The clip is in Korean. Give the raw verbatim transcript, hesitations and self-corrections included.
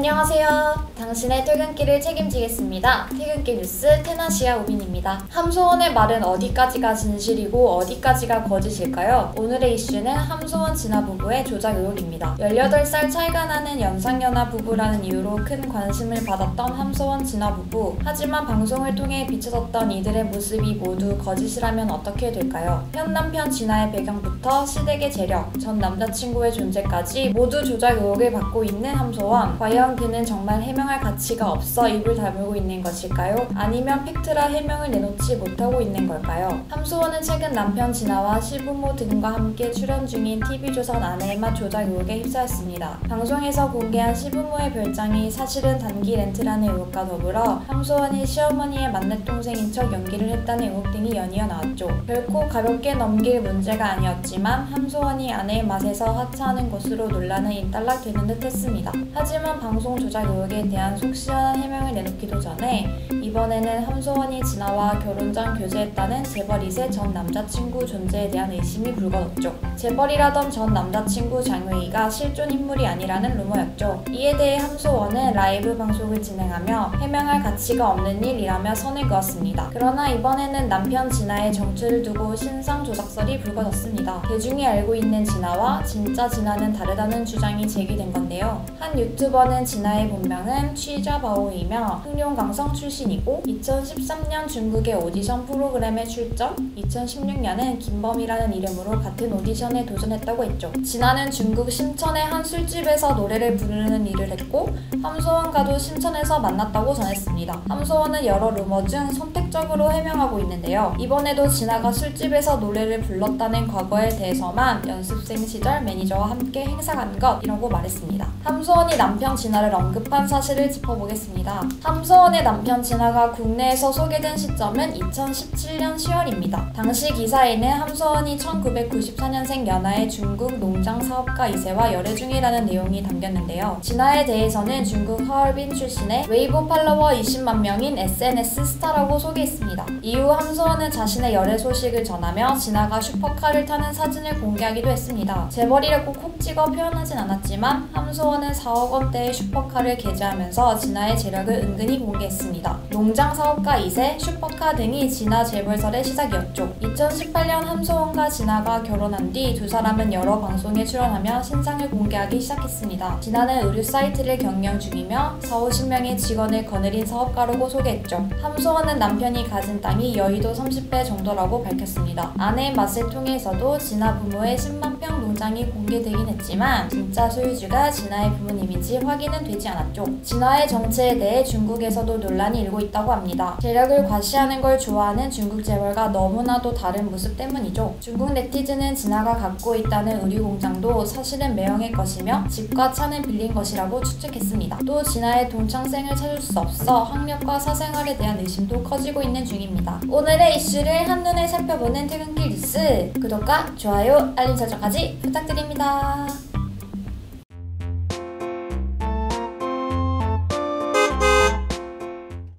안녕하세요. 당신의 퇴근길을 책임지겠습니다. 퇴근길 뉴스 테나시아 우빈입니다. 함소원의 말은 어디까지가 진실이고 어디까지가 거짓일까요? 오늘의 이슈는 함소원 진아 부부의 조작 의혹입니다. 열여덟 살 차이가 나는 연상연하 부부라는 이유로 큰 관심을 받았던 함소원 진아 부부. 하지만 방송을 통해 비춰졌던 이들의 모습이 모두 거짓이라면 어떻게 될까요? 현 남편 진아의 배경부터 시댁의 재력, 전 남자친구의 존재까지 모두 조작 의혹을 받고 있는 함소원. 과연 그는 정말 해명할 가치가 없어 입을 다물고 있는 것일까요? 아니면 팩트라 해명을 내놓지 못하고 있는 걸까요? 함소원은 최근 남편 진아와 시부모 등과 함께 출연 중인 티비조선 아내의 맛 조작 의혹에 휩싸였습니다. 방송에서 공개한 시부모의 별장이 사실은 단기 렌트라는 의혹과 더불어 함소원이 시어머니의 맏내동생인 척 연기를 했다는 의혹 등이 연이어 나왔죠. 결코 가볍게 넘길 문제가 아니었지만 함소원이 아내의 맛에서 하차하는 것으로 논란은 일단락되는 듯 했습니다. 하지만 방송 조작 의혹에 대한 속 시원한 해명을 내놓기도 전에 이번에는 함소원이 진아와 결혼 전 교제했다는 재벌 이 세 전 남자친구 존재에 대한 의심이 불거졌죠. 재벌이라던 전 남자친구 장웨이가 실존 인물이 아니라는 루머였죠. 이에 대해 함소원은 라이브 방송을 진행하며 해명할 가치가 없는 일이라며 선을 그었습니다. 그러나 이번에는 남편 진아의 정체를 두고 신상 조작설이 불거졌습니다. 대중이 알고 있는 진아와 진짜 진아는 다르다는 주장이 제기된 건데요. 한 유튜버는 진아의 본명은 취자바오이며 흑룡강성 출신이고 이천십삼 년 중국의 오디션 프로그램에 출전, 이천십육 년엔 김범이라는 이름으로 같은 오디션에 도전했다고 했죠. 진아는 중국 심천의 한 술집에서 노래를 부르는 일을 했고 함소원과도 심천에서 만났다고 전했습니다. 함소원은 여러 루머 중 선택적으로 해명하고 있는데요. 이번에도 진아가 술집에서 노래를 불렀다는 과거에 대해서만 연습생 시절 매니저와 함께 행사 간 것이라고 말했습니다. 함소원이 남편 진아를 언급한 사실을 짚어보겠습니다. 함소원의 남편 진아가 국내에서 소개된 시점은 이천십칠 년 시월입니다. 당시 기사에는 함소원이 천구백구십사 년생 연하의 중국 농장 사업가 이 세와 열애 중이라는 내용이 담겼는데요. 진아에 대해서는 중국 하얼빈 출신의 웨이보 팔로워 이십만 명인 에스엔에스 스타라고 소개했습니다. 이후 함소원은 자신의 열애 소식을 전하며 진아가 슈퍼카를 타는 사진을 공개하기도 했습니다. 재벌이라고 콕 찍어 표현하진 않았지만 함소원은 사억 원대의 슈퍼카를 게재하면서 진아의 재력을 은근히 공개했습니다. 농장 사업가 이 세, 슈퍼카 등이 진아 재벌설의 시작이었죠. 이천십팔 년 함소원과 진아가 결혼한 뒤 두 사람은 여러 방송에 출연하며 신상을 공개하기 시작했습니다. 진아는 의류 사이트를 경영 중이며 사오십 명의 직원을 거느린 사업가라고 소개했죠. 함소원은 남편이 가진 땅이 여의도 삼십 배 정도라고 밝혔습니다. 아내의 맛을 통해서도 진아 부모의 십만 평 농장이 공개되긴 했지만 진짜 소유주가 진아의 부모님인지 확인은 되지 않았죠. 진아의 정체에 대해 중국에서도 논란이 일고 있다고 합니다. 재력을 과시하는 걸 좋아하는 중국 재벌과 너무나도 다른 모습 때문이죠. 중국 네티즌은 진아가 갖고 있다는 의류 공장도 사실은 매형의 것이며 집과 차는 빌린 것이라고 추측했습니다. 또 진아의 동창생을 찾을 수 없어 학력과 사생활에 대한 의심도 커지고 있는 중입니다. 오늘의 이슈를 한눈에 살펴보는 퇴근길 뉴스, 구독과 좋아요, 알림 설정까지 부탁드립니다.